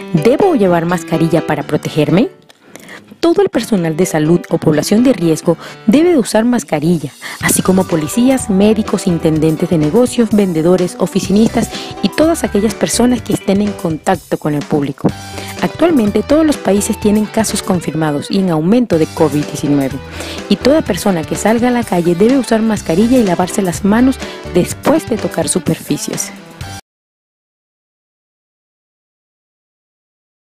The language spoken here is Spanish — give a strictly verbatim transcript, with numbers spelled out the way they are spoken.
¿Debo llevar mascarilla para protegerme? Todo el personal de salud o población de riesgo debe de usar mascarilla, así como policías, médicos, intendentes de negocios, vendedores, oficinistas y todas aquellas personas que estén en contacto con el público. Actualmente todos los países tienen casos confirmados y en aumento de COVID diecinueve, y toda persona que salga a la calle debe usar mascarilla y lavarse las manos después de tocar superficies.